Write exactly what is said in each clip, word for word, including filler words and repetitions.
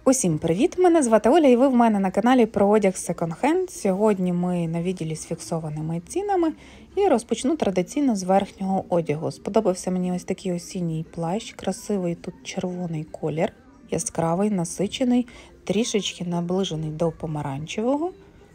Усім привіт! Мене звати Оля і ви в мене на каналі про одяг секонд-хенд. Сьогодні ми на відділі з фіксованими цінами і розпочну традиційно з верхнього одягу. Сподобався мені ось такий осінній плащ, красивий тут червоний колір, яскравий, насичений, трішечки наближений до помаранчевого.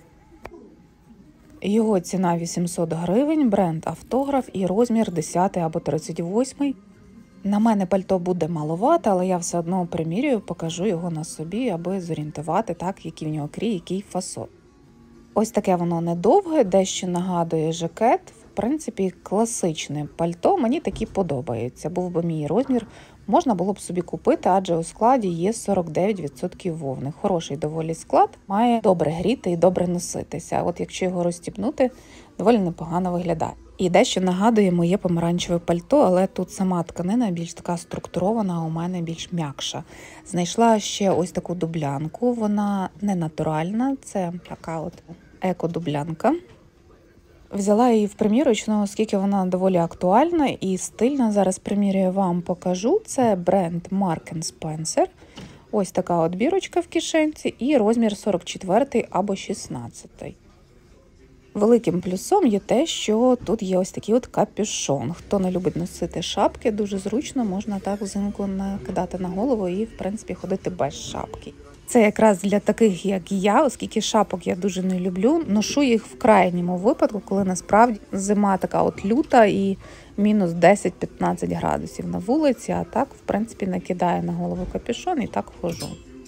Його ціна вісімсот гривень, бренд Автограф і розмір десять або тридцять восьмий. На мене пальто буде маловато, але я все одно примірюю, покажу його на собі, аби зорієнтувати, так, який в нього крій, який фасон. Ось таке воно недовге, дещо нагадує жакет. В принципі, класичне пальто, мені такі подобається. Був би мій розмір, можна було б собі купити, адже у складі є сорок дев'ять відсотків вовни. Хороший доволі склад, має добре гріти і добре носитися. От якщо його розстібнути, доволі непогано виглядає. І дещо нагадує моє помаранчеве пальто, але тут сама тканина більш така структурована, а у мене більш м'якша. Знайшла ще ось таку дублянку, вона не натуральна, це така от еко-дублянка. Взяла її в примірочну, оскільки вона доволі актуальна і стильна. Зараз примірюю вам покажу. Це бренд Marks and Spencer. Ось така от бірочка в кишенці і розмір сорок четвертий або шістнадцятий. Великим плюсом є те, що тут є ось такий от капюшон. Хто не любить носити шапки, дуже зручно, можна так взимку накидати на голову і, в принципі, ходити без шапки. Це якраз для таких, як я, оскільки шапок я дуже не люблю. Ношу їх в крайньому випадку, коли насправді зима така от люта і мінус десять-п'ятнадцять градусів на вулиці, а так, в принципі, накидаю на голову капюшон і так хожу.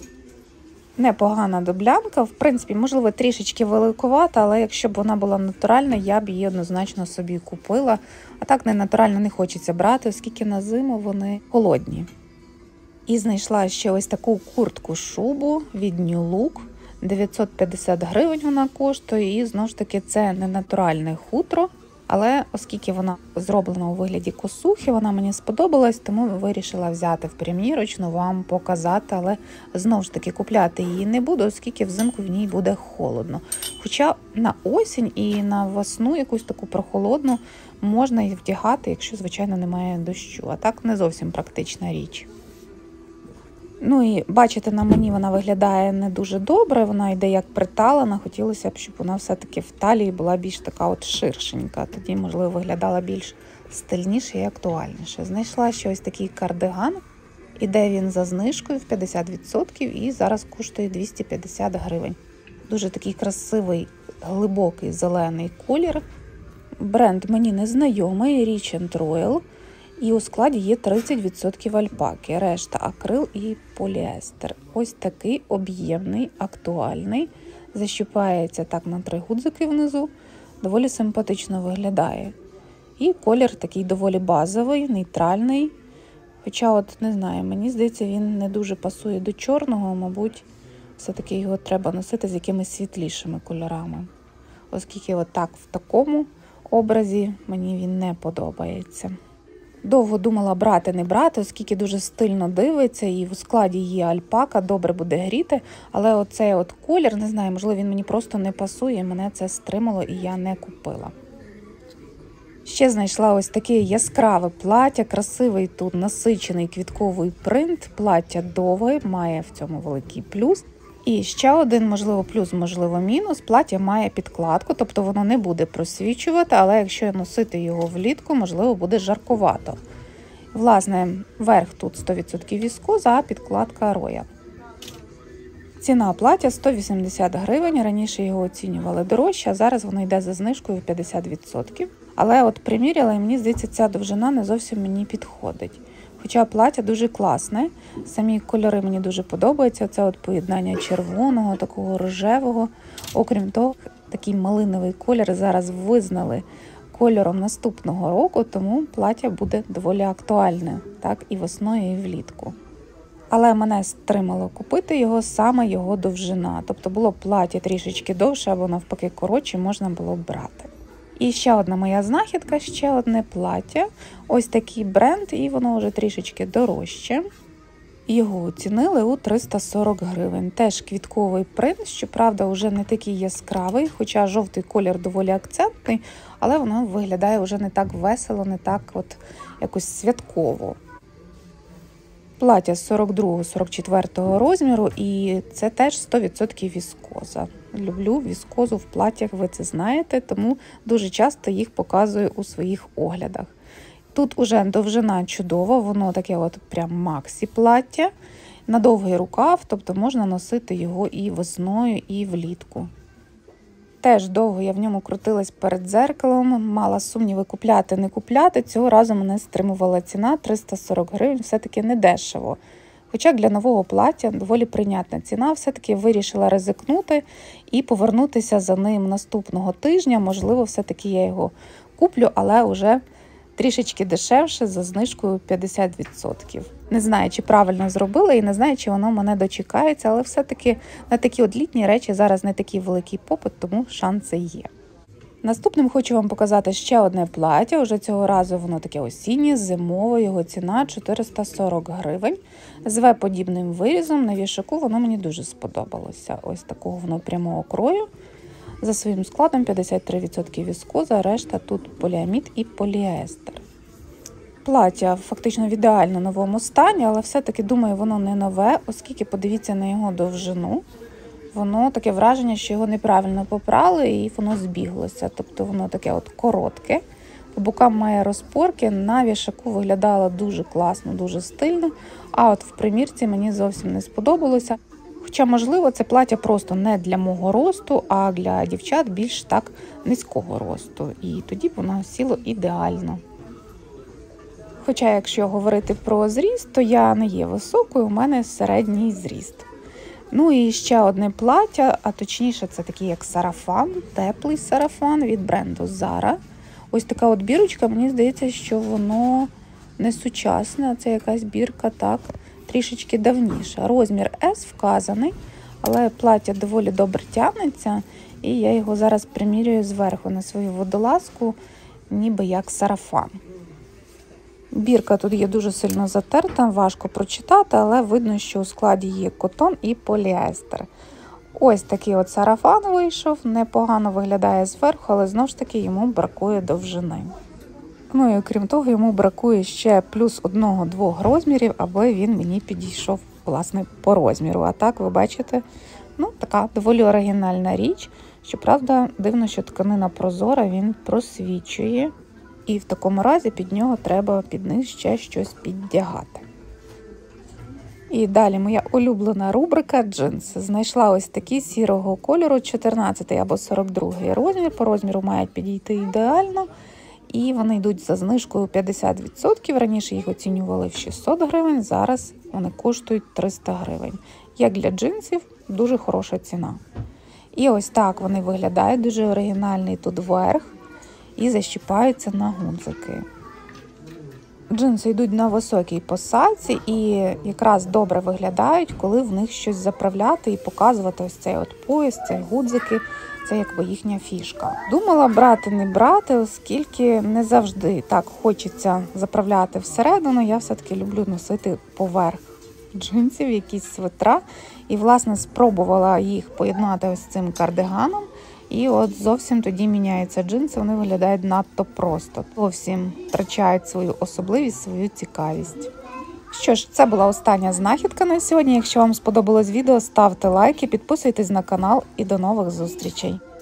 Непогана дублянка, в принципі, можливо, трішечки великовата, але якщо б вона була натуральна, я б її однозначно собі купила. А так не натурально не хочеться брати, оскільки на зиму вони холодні. І знайшла ще ось таку куртку-шубу від New Look. дев'ятсот п'ятдесят гривень вона коштує, і знову ж таки це не натуральне хутро. Але оскільки вона зроблена у вигляді косухи, вона мені сподобалась, тому вирішила взяти в примірочну, вам показати, але знову ж таки купляти її не буду, оскільки взимку в ній буде холодно. Хоча на осінь і на весну якусь таку прохолодну можна і вдягати, якщо, звичайно, немає дощу, а так не зовсім практична річ. Ну і бачите, на мені вона виглядає не дуже добре, вона йде як приталена, хотілося б, щоб вона все-таки в талії була більш така от ширшенька, тоді, можливо, виглядала більш стильніше і актуальніше. Знайшла ще ось такий кардиган, іде він за знижкою в п'ятдесят відсотків і зараз коштує двісті п'ятдесят гривень. Дуже такий красивий, глибокий зелений колір. Бренд мені не знайомий, Rich and Royal. І у складі є тридцять відсотків альпаки, решта акрил і поліестер. Ось такий об'ємний, актуальний. Защіпається так на три гудзики внизу. Доволі симпатично виглядає. І колір такий доволі базовий, нейтральний. Хоча, от не знаю, мені здається, він не дуже пасує до чорного. Мабуть, все-таки його треба носити з якимись світлішими кольорами. Оскільки от так в такому образі мені він не подобається. Довго думала брати, не брати, оскільки дуже стильно дивиться, і в складі є альпака, добре буде гріти, але оцей от колір, не знаю, можливо, він мені просто не пасує, мене це стримало і я не купила. Ще знайшла ось таке яскраве плаття, красивий тут насичений квітковий принт, плаття довге, має в цьому великий плюс. І ще один, можливо, плюс, можливо, мінус, плаття має підкладку, тобто воно не буде просвічувати, але якщо носити його влітку, можливо, буде жаркувато. Власне, верх тут сто відсотків віскоза, а підкладка роял. Ціна плаття сто вісімдесят гривень, раніше його оцінювали дорожче, а зараз воно йде за знижкою в п'ятдесят відсотків. Але от приміряла, і мені здається, ця довжина не зовсім мені підходить. Хоча плаття дуже класне, самі кольори мені дуже подобаються, це от поєднання червоного, такого рожевого. Окрім того, такий малиновий колір зараз визнали кольором наступного року, тому плаття буде доволі актуальне, так, і весною, і влітку. Але мене стримало купити його саме його довжина, тобто було плаття трішечки довше або навпаки коротше, можна було б брати. І ще одна моя знахідка, ще одне плаття. Ось такий бренд, і воно вже трішечки дорожче. Його оцінили у триста сорок гривень. Теж квітковий принт, щоправда, вже не такий яскравий, хоча жовтий колір доволі акцентний, але воно виглядає вже не так весело, не так от якось святково. Плаття з сорок другого сорок четвертого розміру, і це теж сто відсотків віскоза. Люблю віскозу в платтях, ви це знаєте, тому дуже часто їх показую у своїх оглядах. Тут уже довжина чудова, воно таке от прям максі плаття, на довгий рукав, тобто можна носити його і весною, і влітку. Теж довго я в ньому крутилась перед дзеркалом, мала сумніви купляти, не купляти. Цього разу мене стримувала ціна триста сорок гривень, все-таки недешево. Хоча для нового плаття доволі прийнятна ціна, все-таки вирішила ризикнути і повернутися за ним наступного тижня. Можливо, все-таки я його куплю, але вже трішечки дешевше, за знижкою п'ятдесят відсотків. Не знаю, чи правильно зробила і не знаю, чи воно мене дочекається, але все-таки на такі от літні речі зараз не такий великий попит, тому шанси є. Наступним хочу вам показати ще одне плаття, уже цього разу воно таке осіннє, зимове, його ціна чотириста сорок гривень. З ве-подібним вирізом, на вішаку воно мені дуже сподобалося. Ось такого воно прямого крою. За своїм складом п'ятдесят три відсотки віскоза, решта тут поліамід і поліестер. Плаття фактично в ідеально новому стані, але все-таки, думаю, воно не нове, оскільки подивіться на його довжину. Воно таке враження, що його неправильно попрали і воно збіглося. Тобто воно таке от коротке, по бокам має розпорки, на вішаку виглядало дуже класно, дуже стильно, а от в примірці мені зовсім не сподобалося. Хоча, можливо, це плаття просто не для мого росту, а для дівчат більш так низького росту. І тоді воно сіло ідеально. Хоча, якщо говорити про зріст, то я не є високою, у мене середній зріст. Ну і ще одне плаття, а точніше це такий як сарафан, теплий сарафан від бренду Zara. Ось така от бірочка, мені здається, що воно не сучасне, це якась бірка так, трішечки давніша. Розмір ес вказаний, але плаття доволі добре тягнеться, і я його зараз примірюю зверху на свою водолазку, ніби як сарафан. Бірка тут є дуже сильно затерта, важко прочитати, але видно, що у складі є котон і поліестер. Ось такий от сарафан вийшов, непогано виглядає зверху, але знову ж таки йому бракує довжини. Ну і окрім того, йому бракує ще плюс одного-двох розмірів, аби він мені підійшов, власне, по розміру. А так, ви бачите, ну, така доволі оригінальна річ. Щоправда, дивно, що тканина прозора, він просвічує. І в такому разі під нього треба під низ ще щось піддягати. І далі моя улюблена рубрика джинси. Знайшла ось такі сірого кольору, чотирнадцятий або сорок другий розмір. По розміру мають підійти ідеально. І вони йдуть за знижкою п'ятдесят відсотків. Раніше їх оцінювали в шістсот гривень, зараз вони коштують триста гривень. Як для джинсів, дуже хороша ціна. І ось так вони виглядають, дуже оригінальний тут верх. І защіпаються на гудзики. Джинси йдуть на високій посадці і якраз добре виглядають, коли в них щось заправляти і показувати ось цей от пояс, ці гудзики, це якби їхня фішка. Думала брати, не брати, оскільки не завжди так хочеться заправляти всередину, я все-таки люблю носити поверх джинсів якісь свитра. І, власне, спробувала їх поєднати ось цим кардиганом. І от зовсім тоді міняються джинси, вони виглядають надто просто. Зовсім втрачають свою особливість, свою цікавість. Що ж, це була остання знахідка на сьогодні. Якщо вам сподобалось відео, ставте лайки, підписуйтесь на канал і до нових зустрічей.